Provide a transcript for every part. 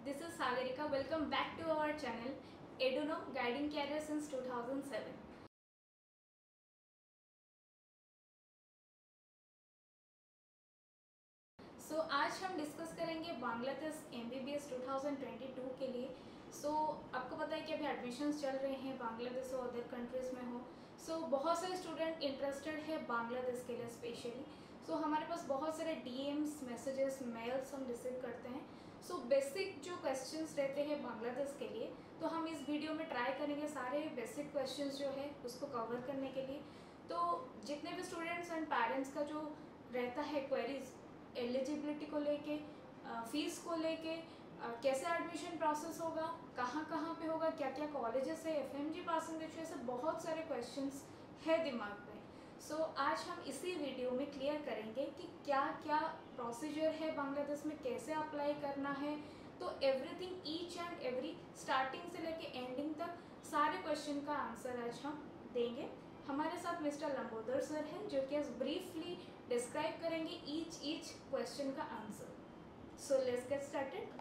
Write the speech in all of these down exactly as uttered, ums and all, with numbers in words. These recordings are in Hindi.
This is Sagarika. Welcome back to our channel Eduno, guiding career since two thousand seven. So so, आज हम डिस्कस करेंगे Bangladesh M B B S two thousand twenty two के लिए. सो so, आपको पता है कि अभी एडमिशन्स चल रहे हैं बांग्लादेश और अदर कंट्रीज़ में हो. सो so, बहुत सारे स्टूडेंट इंटरेस्टेड है बांग्लादेश के लिए स्पेशली. सो so, हमारे पास बहुत सारे डी एम्स, मैसेजेस, मेल्स हम रिसीव करते हैं. सो so, बेसिक जो क्वेश्चंस रहते हैं बांग्लादेश के लिए, तो हम इस वीडियो में ट्राई करेंगे सारे बेसिक क्वेश्चंस जो है उसको कवर करने के लिए. तो जितने भी स्टूडेंट्स एंड पेरेंट्स का जो रहता है क्वेरीज एलिजिबिलिटी को लेके, फीस को लेके, कैसे एडमिशन प्रोसेस होगा, कहाँ कहाँ पे होगा, क्या क्या कॉलेजेस है, F M G passing ratio, ऐसे बहुत सारे क्वेश्चंस है दिमाग में. सो so, आज हम इसी वीडियो में क्लियर करेंगे कि क्या क्या प्रोसीजर है बांग्लादेश में, कैसे अप्लाई करना है. तो everything, each and every, starting से लेके एंडिंग तक सारे क्वेश्चन का आंसर आज हम देंगे. हमारे साथ मिस्टर लंबोदर सर हैं जो कि ब्रीफली डिस्क्राइब करेंगे ईच ईच क्वेश्चन का answer. So let's get started.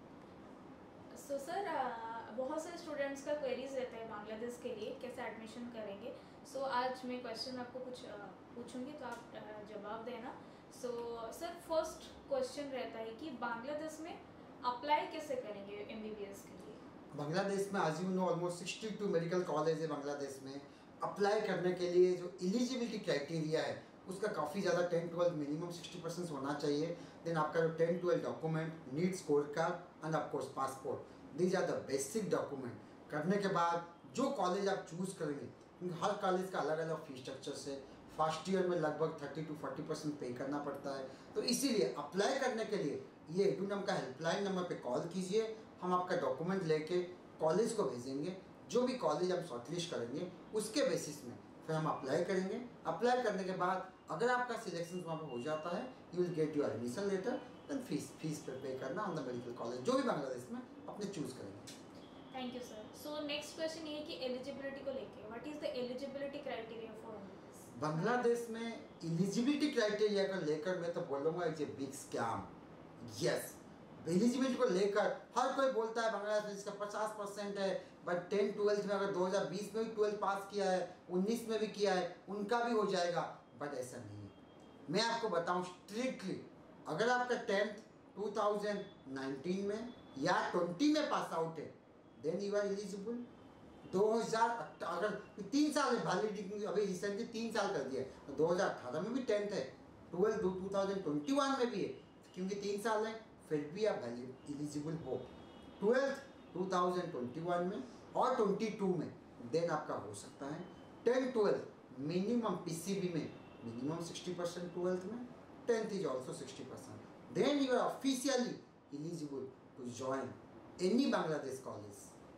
So sir, बहुत सारे स्टूडेंट्स का क्वेरीज रहता है बांग्लादेश के लिए कैसे एडमिशन करेंगे. सो so, आज मैं क्वेश्चन आपको कुछ uh, पूछूंगी तो आप uh, जवाब देना. सो सर, फर्स्ट क्वेश्चन रहता है कि बांग्लादेश में अप्लाई कैसे करेंगे एम बी बी एस के लिए. बांग्लादेश में आज you know almost sixty two medical college है बांग्लादेश में. अप्लाई करने के लिए जो एलिजिबिलिटी क्राइटेरिया है उसका काफ़ी ज़्यादा ten twelve minimum sixty percent होना चाहिए. देन आपका जो ten twelve document, NEET score card and of course passport, these are the basic document. करने के बाद जो कॉलेज आप चूज़ करेंगे, क्योंकि हर कॉलेज का अलग अलग फीस स्ट्रक्चर से फर्स्ट ईयर में लगभग थर्टी टू फोर्टी परसेंट पे करना पड़ता है. तो इसीलिए अप्लाई करने के लिए ये एडूनम का हेल्पलाइन नंबर पे कॉल कीजिए. हम आपका डॉक्यूमेंट लेके कॉलेज को भेजेंगे. जो भी कॉलेज हम शॉर्टलिस्ट करेंगे उसके बेसिस में फिर हम अप्लाई करेंगे. अप्लाई करने के बाद अगर आपका सिलेक्शन वहाँ पर हो जाता है, you will get your admission letter. Then fees fees पर पे करना ऑन द मेडिकल कॉलेज जो भी बांग्लादेश में अपने चूज़ करेंगे. Thank you sir. So next question ये है कि एलिजिबिलिटी को लेके, what is the eligibility criteria for Bangladesh में. एलिजिबिलिटी क्राइटेरिया को लेकर मैं तो बोलूँगा it's a big scam. Yes, eligibility को लेकर हर कोई बोलता है बांग्लादेश में इसका पचास परसेंट है, बट टेन ट्वेल्थ में अगर दो हज़ार बीस में भी ट्वेल्थ पास किया है, उन्नीस में भी किया है, उनका भी हो जाएगा. बट ऐसा नहीं है. मैं आपको बताऊं स्ट्रिक्टली, अगर आपका टेंथ टू थाउजेंड नाइनटीन में या ट्वेंटी में पास आउट है, देन यू आर एलिजिबल. दो हज़ार अगर तीन साल है वैलिडिटी, अभी रिसेंटली तीन साल कर दिया है, तो दो हज़ार अठारह में भी टेंथ है, twelfth two thousand twenty one में भी है, क्योंकि तीन साल है, फिर भी आप एलिजिबल हो. Twelfth two thousand twenty one में और ट्वेंटी टू में देन आपका हो सकता है. टेन ट्वेल्थ मिनिमम पीसीबी में मिनिमम सिक्सटी परसेंट, ट्वेल्थ में tenth is also sixty percent. Then you are officially eligible to join any Bangladesh college.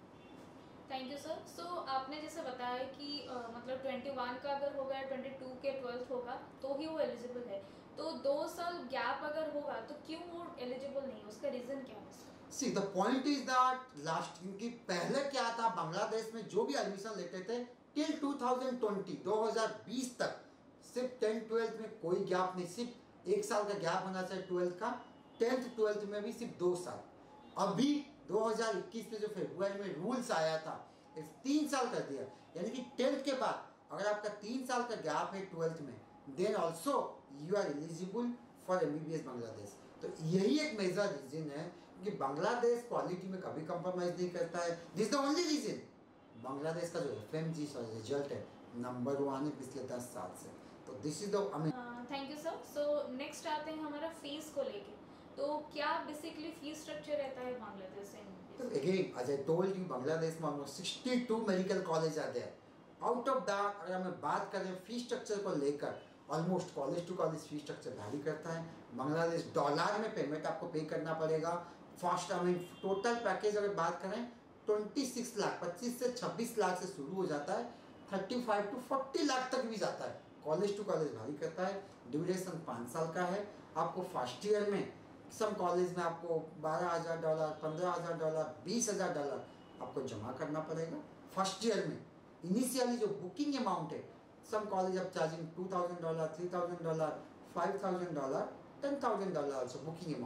Thank you sir. So आपने जैसे बताया कि uh, मतलब ट्वेंटी वन का अगर होगा या ट्वेंटी टू के ट्वेल्थ होगा तो ही वो एलिजिबल है. तो दो साल गैप अगर होगा तो क्यों वो एलिजिबल नहीं है, उसका रीजन क्या है? See the point is that last, क्योंकि पहले क्या था बांग्लादेश में जो भी एडमिशन लेते थे टिल टू थाउजेंड ट्वेंटी, दो हज़ार बीस तक सिर्फ टेंथ ट्वेल्थ में कोई गैप नहीं, सिर्फ एक साल का गैप होना चाहिए ट्वेल्थ का. टेंथ ट्वेल्थ में भी सिर्फ दो साल. अभी दो हज़ार इक्कीस में जो फरवरी में रूल्स आया था, तीन साल कर दिया. यानी कि टेंथ के बाद अगर आपका तीन साल का गैप है ट्वेल्थ में, then also you are eligible for M B B S Bangladesh. तो यही एक मेजर रीजन है कि बांग्लादेश क्वालिटी में कभी कंप्रोमाइज नहीं करता है. This the only reason. Bangladesh का जो एफ एम जी रिजल्ट है नंबर वन है पिछले दस साल से. तो this is the thank you sir. So next आते हैं हमारा फीस को लेके. तो क्या बेसिकली फीस स्ट्रक्चर रहता है बांग्लादेश से? तो again as I told you, Bangladesh में almost sixty two medical college आ गए. आउट ऑफ दैट अगर हम बात करें फीस स्ट्रक्चर को लेकर, almost college to college fees structure vary करता है. बांग्लादेश डॉलर में पेमेंट आपको पे करना पड़ेगा. First I mean total package अगर बात करें छब्बीस लाख, पच्चीस से छब्बीस लाख से शुरू हो जाता है, पैंतीस टू चालीस लाख तक भी जाता है. कॉलेज टू कॉलेज वैरी करता है. ड्यूरेशन पाँच साल का है. आपको फर्स्ट ईयर में सम कॉलेज में आपको बारह हज़ार डॉलर, पंद्रह हज़ार डॉलर, बीस हज़ार डॉलर आपको जमा करना पड़ेगा फर्स्ट ईयर में. इनिशियली जो बुकिंग अमाउंट है, सम कॉलेज आप charging two thousand dollar, three thousand dollar, five thousand dollar, ten thousand dollar also booking amount.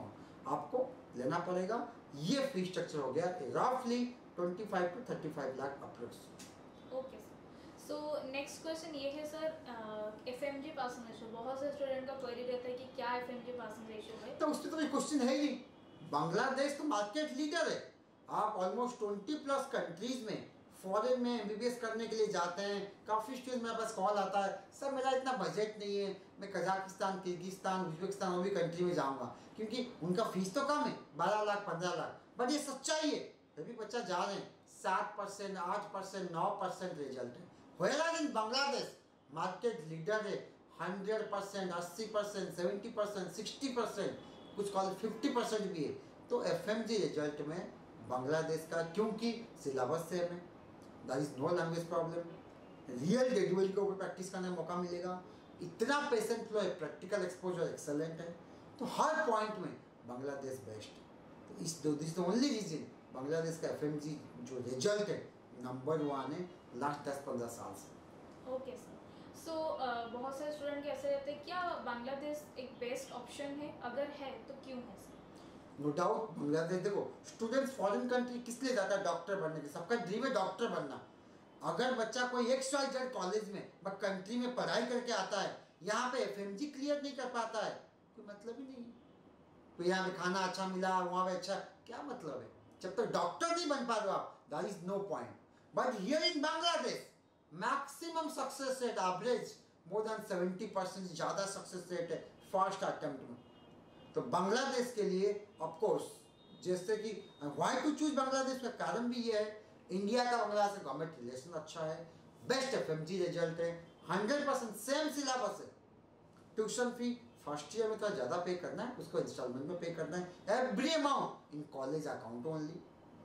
आपको लेना पड़ेगा। ये फी स्ट्रक्चर हो गया रफली पच्चीस टू पैंतीस lakh approx. Okay sir, so next question ये है sir, F M G passing ratio, बहुत से स्टूडेंट का क्वेरी रहता है कि क्या F M G passing ratio है। तो उसमें तो कोई क्वेश्चन है ही नहीं, बांग्लादेश तो मार्केट लीडर है। आप ऑलमोस्ट बीस प्लस कंट्रीज में फॉरेन में एमबीबीएस करने के लिए जाते हैं। काफ़ी स्टूडेंट मेरे पास कॉल आता है, सर मेरा इतना बजट नहीं है, मैं कजाकिस्तान, किर्गिस्तान, उज्बेकिस्तान वो भी कंट्री में जाऊंगा, क्योंकि उनका फीस तो कम है, बारह लाख पंद्रह लाख। बट ये सच्चाई है, अभी बच्चा जा रहे हैं, सात परसेंट आठ परसेंट नौ परसेंट रिजल्ट है। होएगा इन बांग्लादेश मार्केट लीडर है, हंड्रेड परसेंट अस्सी percent seventy percent sixty percent, कुछ कॉलेज फिफ्टी परसेंट भी है। तो एफ एम जी रिजल्ट में बांग्लादेश का, क्योंकि सिलेबस सेम है, that is no language problem, real डेडिवल के ऊपर प्रैक्टिस करने का मौका मिलेगा, इतना पेशेंट फ्लो है, प्रैक्टिकल एक्सपोजर एक्सेलेंट है, तो हर पॉइंट में बांग्लादेश बेस्ट है। तो इस दो this the only reason Bangladesh का एफ एम जी जो रिजल्ट है नंबर वन है लास्ट दस पंद्रह साल से। ओके सर, सो बहुत सारे स्टूडेंट कैसे रहते हैं, क्या बांग्लादेश एक बेस्ट ऑप्शन है, अगर है तो क्यों है सर? नो डाउट बांग्लादेश, देखो स्टूडेंट्स फॉरेन कंट्री किस लिए जाता है, डॉक्टर बनने के, सबका ड्रीम है डॉक्टर बनना। अगर बच्चा कोई एक्स वाई जेड कॉलेज में बट कंट्री में पढ़ाई करके आता है, यहाँ पे एफएमजी क्लियर नहीं कर पाता है, कोई मतलब ही नहीं। तो यहाँ पे खाना अच्छा मिला, वहाँ पे अच्छा, क्या मतलब है? जब तक डॉक्टर नहीं बन पा रहे आप, that is no point. But here in Bangladesh maximum success rate average more than seventy percent ज़्यादा सक्सेस रेट है फर्स्ट अटेम्प्ट में। तो बांग्लादेश के लिए ऑफ कोर्स, जैसे कि व्हाई टू चूज बांग्लादेश का कारण भी ये है, इंडिया का बांग्लादेश से गवर्नमेंट रिलेशन अच्छा है, बेस्ट एफएमजी रिजल्ट है, हंड्रेड परसेंट सेम सिलेबस है, ट्यूशन फी फर्स्ट ईयर में तो ज़्यादा पे करना है, उसको इंस्टॉलमेंट में पे करना है, every amount in college account only,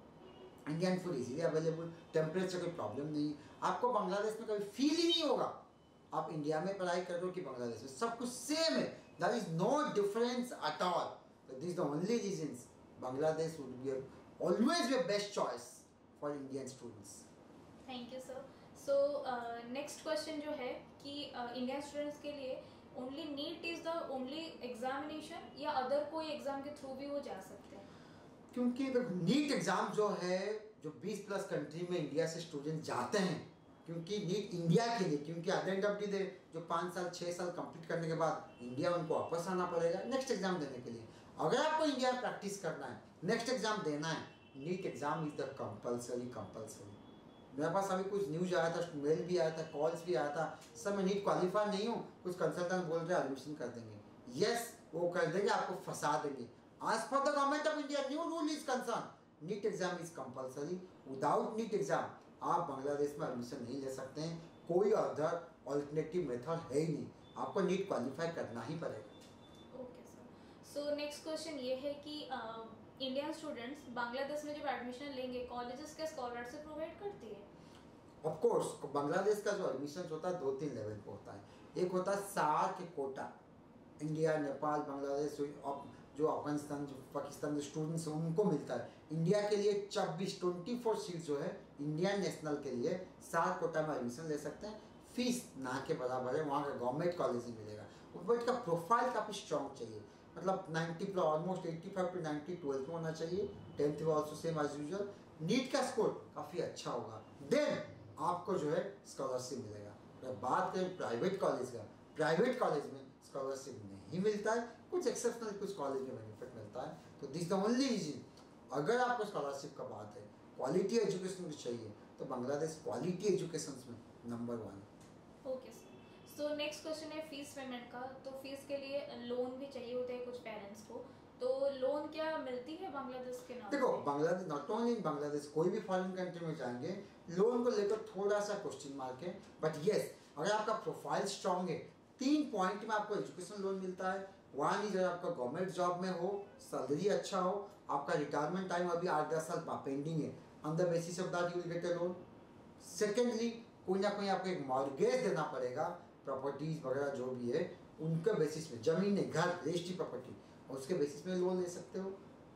Indian food easily available, temperature कोई प्रॉब्लम नहीं, आपको बांग्लादेश में कभी फील ही नहीं होगा आप इंडिया में पढ़ाई कर रहे हो कि बांग्लादेश में, सब कुछ सेम है, there is no difference at all. So these are the only reasons Bangladesh would be a, always be a best choice for Indian students. Thank you sir. So next question जो है कि इंडियन uh, स्टूडेंट्स के लिए only NEET is the only examination या अदर कोई एग्जाम के थ्रू भी वो जा सकते हैं? क्योंकि नीट एग्जाम जो है, जो बीस प्लस कंट्री में इंडिया से स्टूडेंट जाते हैं, क्योंकि नीट इंडिया के लिए, क्योंकि at the end of the day जो पाँच साल छः साल कंप्लीट करने के बाद इंडिया उनको वापस आना पड़ेगा नेक्स्ट एग्जाम देने के लिए। अगर आपको इंडिया में प्रैक्टिस करना है, नेक्स्ट एग्जाम देना है, NEET exam is the compulsory compulsory. मेरे पास अभी कुछ न्यूज आया था, मेल भी आया था, कॉल्स भी आया था, सर मैं नीट क्वालिफाई नहीं हूँ, कुछ कंसल्टेंट बोल रहे हैं एडमिशन कर देंगे। यस, वो कर देंगे, आपको फंसा देंगे। आज for the government of India new rule is concern, NEET exam is compulsory. Without NEET exam आप बांग्लादेश में एडमिशन नहीं ले सकते हैं, कोई अदर ऑल्टरनेटिव मेथड है ही नहीं, आपको नीट क्वालिफाई करना ही पड़ेगा। Okay sir, so next question ये है कि इंडियन स्टूडेंट्स बांग्लादेश में जब एडमिशन लेंगे, कॉलेजेस क्या स्कॉलरशिप प्रोवाइड करती है? ऑफ कोर्स बांग्लादेश का जो एडमिशन होता है दो तीन लेवल पे होता है। एक होता है सार के कोटा, इंडिया, नेपाल, बांग्लादेश, जो अफगानिस्तान, जो पाकिस्तान के स्टूडेंट्स हैं उनको मिलता है। इंडिया के लिए छब्बीस ट्वेंटी फोर सीट जो है इंडियन नेशनल के लिए सात कोटा में एडमिशन ले सकते हैं, फीस ना के बराबर है, वहाँ का गवर्नमेंट कॉलेज ही मिलेगा। बट का प्रोफाइल काफ़ी स्ट्रॉन्ग चाहिए, मतलब ninety plus almost eighty five to ninety twelfth में होना चाहिए, टेंथ में also same as usual. NEET का स्कोर काफ़ी अच्छा होगा, देन आपको जो है स्कॉलरशिप मिलेगा। अगर बात करें प्राइवेट कॉलेज का, प्राइवेट कॉलेज में स्कॉलरशिप नहीं मिलता है, कुछ एक्सेप्शनल कुछ कॉलेज में बेनिफिट मिलता है। तो दिस द ओनली रीजन, अगर आपको स्कॉलरशिप का बात है, क्वालिटी एजुकेशन भी चाहिए, तो बांग्लादेश क्वालिटी एजुकेशन में नंबर वन है। Okay sir, so next question है फीस पेमेंट का। तो फीस के लिए लोन भी चाहिए होता है कुछ पेरेंट्स को, तो लोन क्या मिलती है बांग्लादेश के नाम? देखो Bangladesh, not only in Bangladesh, कोई भी फॉरेन कंट्री में जाएंगे लोन को लेकर थोड़ा सा क्वेश्चन मार्क है, बट येस अगर आपका प्रोफाइल स्ट्रॉन्ग है, तीन पॉइंट में आपको एजुकेशन लोन मिलता है। वन इज आपका गवर्नमेंट जॉब में हो, सैलरी अच्छा हो, आपका रिटायरमेंट टाइम अभी आठ दस साल पेंडिंग है, on the basis of that you will get a loan. Secondly कोई ना कोई आपको एक मॉर्गेज देना पड़ेगा, प्रॉपर्टीज वगैरह जो भी है उनके बेसिस में, जमीन है, घर, रजिस्ट्री प्रॉपर्टी, उसके बेसिस में लोन ले सकते हो।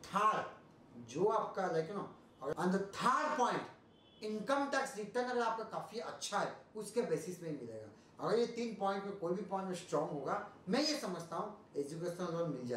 थर्ड जो आपका like no, on the third point income tax return अगर आपका काफ़ी अच्छा है उसके बेसिस में ही मिलेगा। अगर ये तीन पॉइंट में कोई भी पॉइंट में स्ट्रॉन्ग होगा, मैं ये समझता हूँ एजुकेशन लोन मिल जाएगा।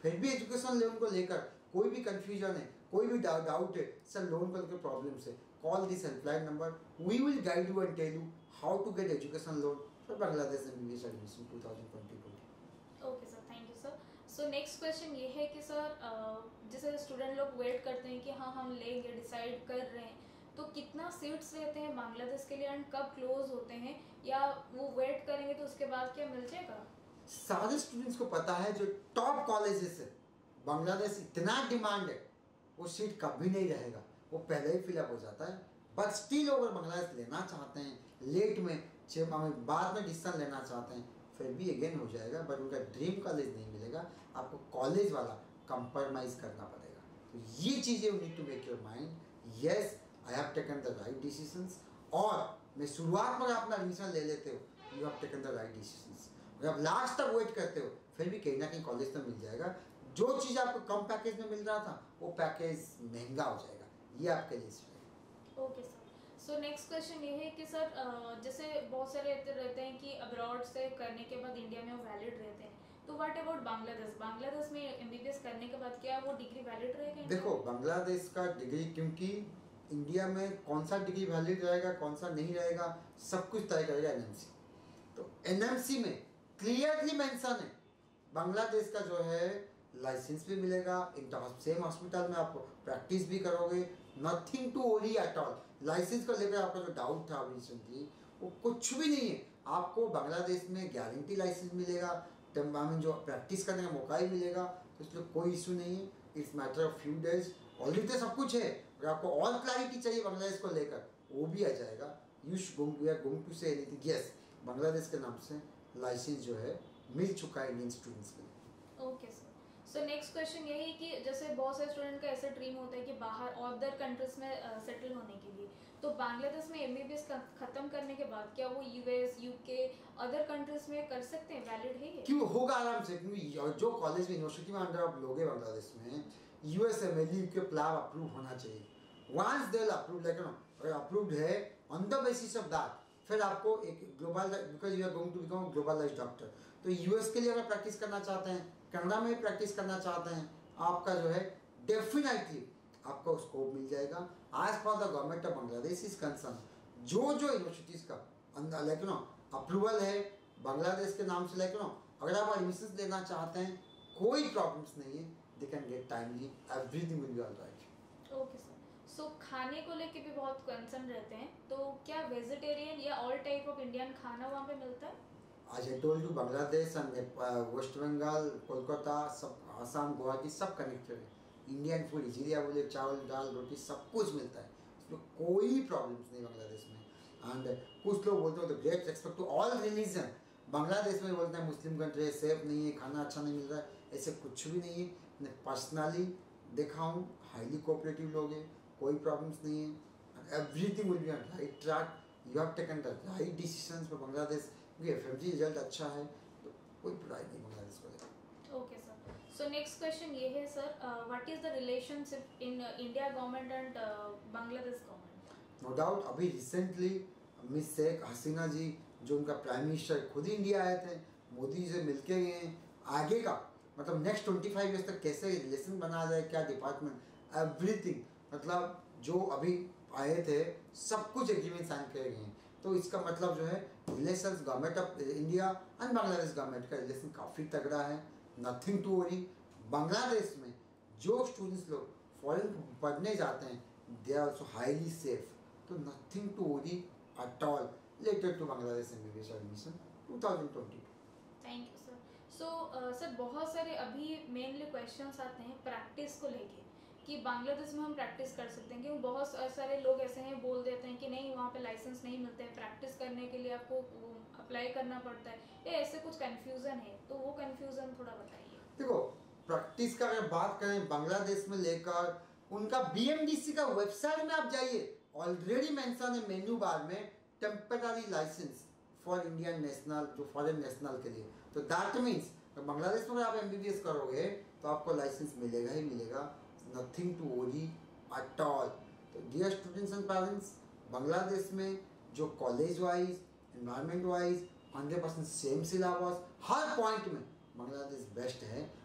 फिर भी एजुकेशन लोन को लेकर कोई भी कंफ्यूजन है, कोई भी डाउट है, सर लोन को लेकर प्रॉब्लम है, call this helpline number, we will guide you and tell you how to get education loan for Bangladesh MBBS admission two thousand twenty two. Okay sir, thank you sir. So next question ये है कि सर जैसे स्टूडेंट लोग वेट करते हैं कि हाँ हम लेंगे, डिसाइड कर रहे हैं, तो कितना सीट्स रहते हैं बांग्लादेश के लिए एंड कब क्लोज होते हैं, या वो वेट करेंगे तो उसके बाद क्या मिल जाएगा? सारे स्टूडेंट्स को पता है जो टॉप कॉलेजेस है बांग्लादेश इतना डिमांड है, वो सीट कभी नहीं रहेगा, वो पहले ही फिलअप हो जाता है। बट स्टिल अगर बांग्लादेश लेना चाहते हैं लेट में, छः माह में बाद में डिसीजन लेना चाहते हैं, फिर भी अगेन हो जाएगा, बट उनका ड्रीम कॉलेज नहीं मिलेगा, आपको कॉलेज वाला कंप्रोमाइज़ करना पड़ेगा। तो ये चीज़ें you need to make your mind, yes I have taken the right decisions, और मैं शुरुआत में अपना एडमिशन ले लेते हो, you have taken the right decisions. अगर आप लास्ट तक वेट करते हो फिर भी कहीं ना कहीं कॉलेज तो मिल जाएगा। जो चीज़ आपको कम पैकेज में मिल रहा था वो पैकेज महंगा हो जाएगा, ये आपके लिए है। Okay sir. So next question ये है कि सर जैसे बहुत सारे रहते रहते हैं कि अब्रॉड से करने के बाद इंडिया में वो वैलिड रहते हैं, तो व्हाट अबाउट बांग्लादेश? बांग्लादेश में एमबीबीएस करने के बाद क्या वो डिग्री वैलिड रहेगा? देखो बांग्लादेश का डिग्री, क्योंकि इंडिया में कौन सा डिग्री वैलिड रहेगा कौन सा नहीं रहेगा सब कुछ तय करेगा एनएमसी। तो एनएमसी में क्लियरली मेंशन है बांग्लादेश का जो है लाइसेंस भी मिलेगा, इंटर सेम हॉस्पिटल में आप प्रैक्टिस भी करोगे, nothing to worry at all. Licence को लेकर आपका जो डाउट था अभी रिसेंटली वो कुछ भी नहीं है, आपको बांग्लादेश में गारंटी लाइसेंस मिलेगा, मीन जो प्रैक्टिस करने का मौका ही मिलेगा, तो इसलिए कोई इशू नहीं है। It's matter of few days, already तो सब कुछ है, अगर आपको और क्लैरिटी चाहिए बांग्लादेश को लेकर वो भी आ जाएगा। You are going to say anything, yes Bangladesh के नाम से लाइसेंस जो है मिल चुका है इंडियन स्टूडेंट्स के लिए। Okay sir. So next question ये है कि जैसे बहुत सारे स्टूडेंट का ऐसा ड्रीम होता है कि बाहर अदर कंट्रीज में सेटल uh, होने के लिए, तो बांग्लादेश में एमबीबीएस खत्म करने के बाद क्या वो यूएस, यूके, अदर कंट्रीज में कर सकते हैं? वैलिड है ये? क्यों होगा आराम से, क्योंकि जो कॉलेज में यूनिवर्सिटी में अंदर आप लोगे बांग्लादेश में US MLE UK plan approve होना चाहिए। Once they approve, like no अगर अप्रूव्ड है on the basis of that, फिर आपको एक global, because you are going to become globalized doctor, तो यूएस के लिए अगर प्रैक्टिस करना चाहते हैं, कनाडा में प्रैक्टिस करना चाहते हैं, आपका जो है डेफिनेटली आपको स्कोप मिल जाएगा। As for the government of Bangladesh is concern, जो जो यूनिवर्सिटीज़ का अंदर लाइक नो अप्रूवल है बांग्लादेश के नाम से, लाइक नो अगर आप एडमिशन लेना चाहते हैं कोई प्रॉब्लम्स नहीं है, they can get timely, everything will be all right. Okay sir. So खाने को लेके भी बहुत कंसर्न रहते हैं, तो क्या वेजिटेरियन या ऑल टाइप ऑफ इंडियन खाना वहाँ पे मिलता है? आज I told you Bangladesh and West Bengal, Kolkata, सब आसाम, गुवाहाटी सब कनेक्टेड है। इंडियन फूड इजीली अवेलेबल, चावल दाल रोटी सब कुछ मिलता है, इसमें कोई प्रॉब्लम्स नहीं बांग्लादेश में। एंड कुछ लोग बोलते हो तो great respect to all religion, Bangladesh में बोलते हैं मुस्लिम कंट्री है, सेफ नहीं है, खाना अच्छा नहीं मिल रहा है, ऐसे कुछ भी नहीं है। मैं पर्सनली देखा हूँ, हाईली कोऑपरेटिव लोग हैं, कोई प्रॉब्लम्स नहीं है, everything will be on right track, you have taken the right decisions for Bangladesh, क्योंकि एफएमजी रिजल्ट अच्छा है तो कोई बुराई नहीं बांग्लादेश को लेकर। Okay sir. So next question ये है sir, what is the relationship in India government and Bangladesh government? No doubt अभी रिसेंटली मिस शेख हसीना जी जो उनका प्राइम मिनिस्टर खुद इंडिया आए थे, मोदी जी से मिलके गए हैं, आगे का मतलब नेक्स्ट ट्वेंटी फाइव ईयर्स तक कैसे रिलेशन बनाया जाए, क्या डिपार्टमेंट, एवरीथिंग, मतलब जो अभी आए थे सब कुछ एग्रीमेंट साइन किए गए हैं। तो इसका मतलब जो है relations government of India and Bangladesh government का रिलेशन काफ़ी तगड़ा है, नथिंग टू वरी। बांग्लादेश में जो स्टूडेंट्स लोग फॉरेन पढ़ने जाते हैं they are also highly safe, तो nothing to worry at all related to Bangladesh MBBS admission two thousand twenty two. Thank you sir. So sir बहुत सारे अभी मेनली क्वेश्चंस आते हैं प्रैक्टिस को लेके कि बांग्लादेश में हम प्रैक्टिस कर सकते हैं, क्योंकि बहुत सारे लोग ऐसे हैं बोल देते हैं कि नहीं वहाँ पे लाइसेंस नहीं मिलते हैं, प्रैक्टिस करने के लिए आपको अप्लाई करना पड़ता है, ये ऐसे कुछ कंफ्यूजन है, तो वो कंफ्यूजन थोड़ा बताइए। देखो प्रैक्टिस का अगर बात करें बांग्लादेश में लेकर, उनका बीएमडीसी का वेबसाइट में आप जाइए, ऑलरेडी मेंशन है मेन्यू बार में temporary license for Indian national, जो फॉरेन नेशनल के लिए, तो दैट मीन्स बांग्लादेश में आप एमबीबीएस करोगे तो आपको लाइसेंस मिलेगा ही मिलेगा, nothing to worry at all. तो dear students and parents, Bangladesh में जो college wise, environment wise hundred percent same syllabus, हर पॉइंट में बांग्लादेश बेस्ट है।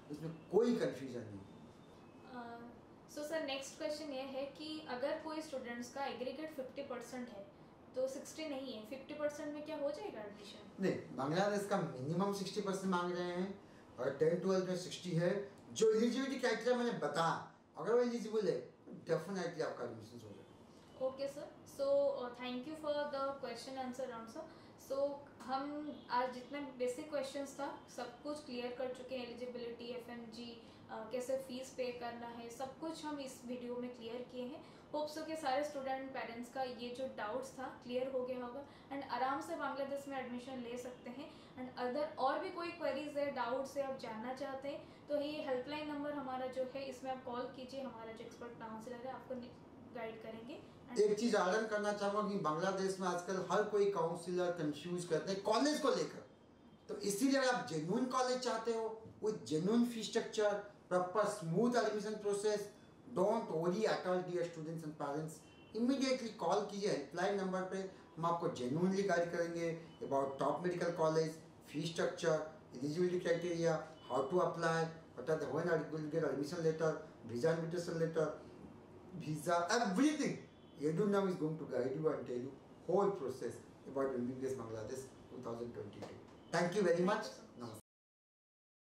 उसमें कोई कंफ्यूजन नहीं। सो सर नेक्स्ट क्वेश्चन ये है कि अगर कोई स्टूडेंट्स का एग्रीगेट फिफ्टी परसेंट है तो सिक्सटी नहीं है, फिफ्टी परसेंट में क्या हो जाएगा एडमिशन? नहीं, बांग्लादेश का मिनिमम सिक्सटी परसेंट मांग रहे हैं और टेन ट्वेल्थ में सिक्सटी है। जो एलिजिबिलिटी क्राइटेरिया मैंने बताया, अगर वो एलिजिबल है डेफिनेटली आपका एडमिशन हो जाएगा। Okay sir, so thank you for the question answer round sir. So हम आज जितने बेसिक क्वेश्चंस था सब कुछ क्लियर कर चुके हैं। एलिजिबिलिटी, एफएमजी, कैसे फीस पे करना है, सब कुछ हम इस वीडियो में क्लियर किए हैं। होप सो के सारे स्टूडेंट पेरेंट्स का ये जो डाउट्स था क्लियर हो गया होगा एंड आराम से बांग्लादेश में एडमिशन ले सकते हैं। एंड अदर और भी कोई क्वेरीज है, डाउट्स है, आप जानना चाहते हैं तो ये हेल्पलाइन नंबर हमारा जो है इसमें आप कॉल कीजिए, हमारा जो एक्सपर्ट काउंसलर है आपको गाइड करेंगे। एक चीज आलन करना चाहूँगा कि बांग्लादेश में आजकल हर कोई काउंसलर कंफ्यूज करते हैं कॉलेज को लेकर, तो इसीलिए अगर आप जेन्युइन कॉलेज चाहते हो with genuine fee structure, proper smooth admission process, don't worry at all dear students and parents, immediately call कीजिए हेल्पलाइन नंबर पे। हम आपको जेन्युइनली गाइड करेंगे about top medical college, fee structure, eligibility criteria, how to apply, what are the when are will get admission letter, visa invitation letter, visa, everything. Edunam is going to guide you and tell you whole process about M B B S Bangladesh twenty twenty-two. Thank you very much.